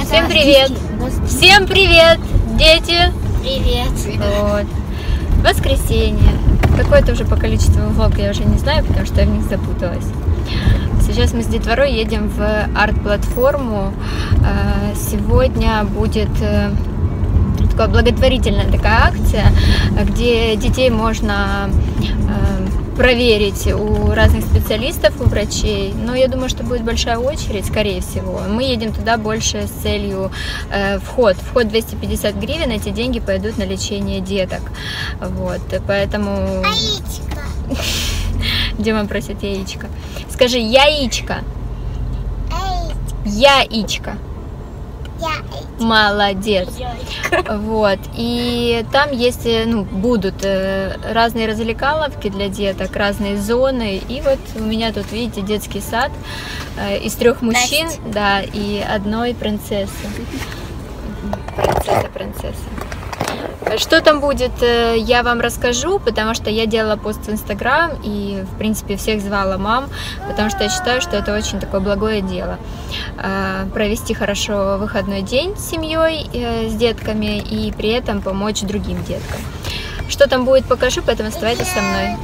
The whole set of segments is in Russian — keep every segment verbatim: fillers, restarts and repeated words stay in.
Всем привет! Всем привет, дети! Привет! Вот. Воскресенье. Какое-то уже по количеству влог я уже не знаю, потому что я в них запуталась. Сейчас мы с детворой едем в арт-платформу. Сегодня будет такая благотворительная такая акция, где детей можно проверить у разных специалистов, у врачей. Но я думаю, что будет большая очередь, скорее всего. Мы едем туда больше с целью э, вход. Вход двести пятьдесят гривен, эти деньги пойдут на лечение деток. Вот, поэтому... Яичко. Дима просит яичко. Скажи, яичко. Яичко. Яичко. Яичко. Молодец. Вот, и там есть, ну, будут разные развлекаловки для деток, разные зоны. И вот у меня тут, видите, детский сад из трех мужчин, да, и одной принцессы. Принцесса, принцесса. Что там будет, я вам расскажу, потому что я делала пост в Инстаграм и, в принципе, всех звала мам, потому что я считаю, что это очень такое благое дело. Провести хорошо выходной день с семьей, с детками и при этом помочь другим деткам. Что там будет, покажу, поэтому оставайтесь со мной.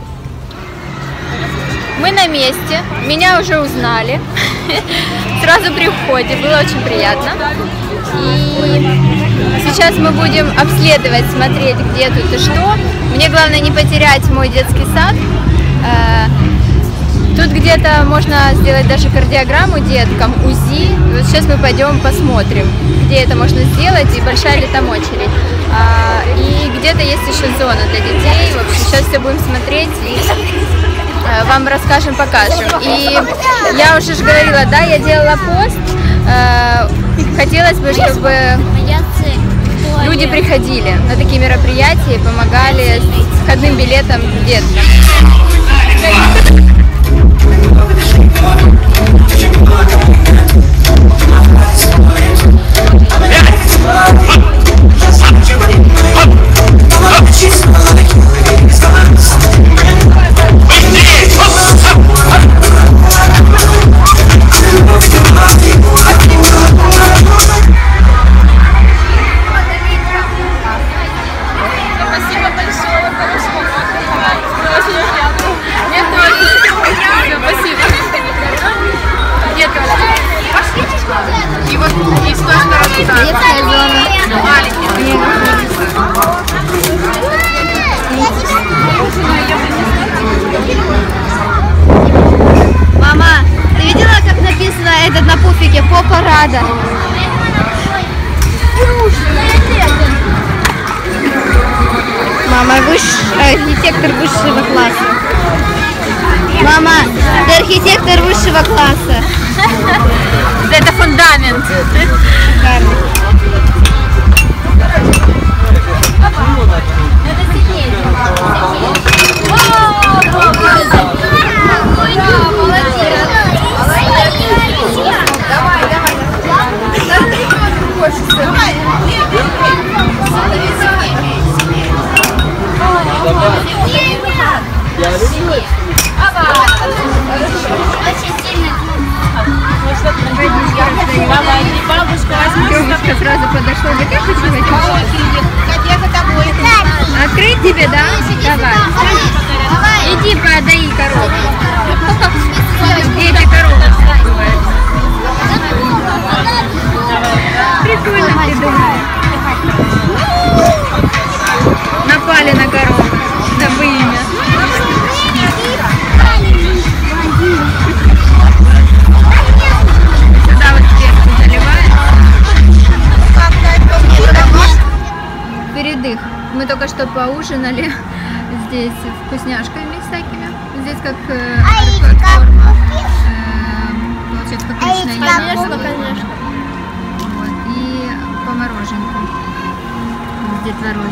Мы на месте, меня уже узнали, сразу при входе, было очень приятно. И сейчас мы будем обследовать, смотреть, где тут и что. Мне главное не потерять мой детский сад. Тут где-то можно сделать даже кардиограмму деткам, УЗИ. Вот сейчас мы пойдем посмотрим, где это можно сделать и большая ли там очередь. И где-то есть еще зона для детей. В общем, сейчас все будем смотреть и вам расскажем, покажем. И я уже же говорила, да, я делала пост. Хотелось бы, чтобы люди приходили на такие мероприятия и помогали с входным билетом деткам. Мама, ты видела, как написано этот на пуфике «Попа рада»? Мама, выш... архитектор высшего класса. Мама, ты архитектор высшего класса. Это фундамент. Девушка сразу подошла, говорит, я хочу открыть тебе, да? Давай. Иди подай корову. Дети корову открывают. Прикольно придумали. Напали на корову. Забы имя. Сюда вот сверху заливают. Передых. Мы только что поужинали здесь вкусняшками всякими. Здесь как э, платформа. Э, получается, как личная еда. Конечно, конечно. Вот. И по мороженку с детворой.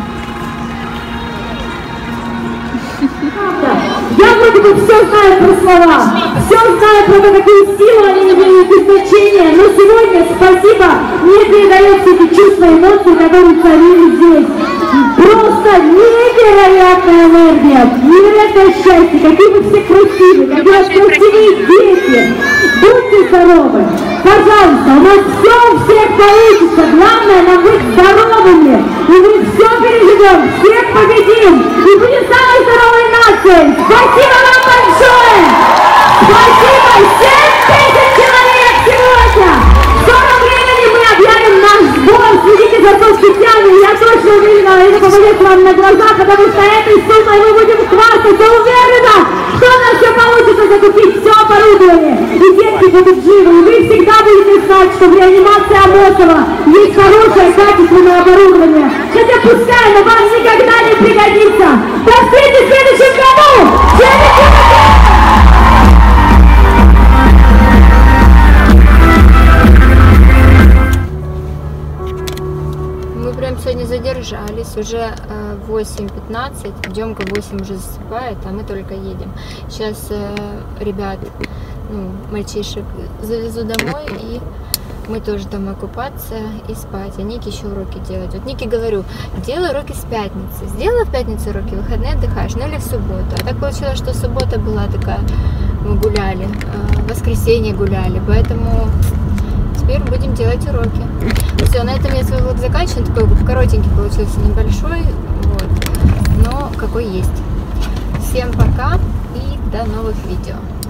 Я вроде бы все знаю про слова, все знаю про то, какую силу они имеют и значение, но сегодня, спасибо, мне передаются эти чувства, эмоции, которые царили здесь. Просто невероятная энергия, невероятное счастье, какие вы все красивые, какие у вас красивые дети. Будьте здоровы, пожалуйста, у нас все у всех получится. Главное нам быть здоровыми. И мы все переживем, всех победим. И будем самой здоровой нацией. Спасибо вам большое. Спасибо. семь тысяч человек сегодня. В скором времени мы объявим наш сбор. Следите за соцсетями. Я точно уверена, это попадет вам на глаза, потому что этой суммой мы будем хвастаться. Уверена, что у нас все получится закупить все оборудование. И детки будут живы. И вы всегда будете знать, что в реанимации Амосова есть хорошее качественное оборудование. Хотя пускай, но вам никогда не пригодится. До встречи в следующем году! Мы прям сегодня задержались, уже восемь пятнадцать, Демка в восемь уже засыпает, а мы только едем. Сейчас э, ребят, ну, мальчишек завезу домой, и мы тоже домой купаться и спать, а Нике еще уроки делать. Вот Нике говорю, делай уроки с пятницы, сделай в пятницу уроки, в выходные отдыхаешь, ну или в субботу. А так получилось, что суббота была такая, мы гуляли, в воскресенье гуляли, поэтому теперь будем делать уроки. Все, на этом я свой влог заканчиваю, такой коротенький получился, небольшой, вот, но какой есть. Всем пока и до новых видео.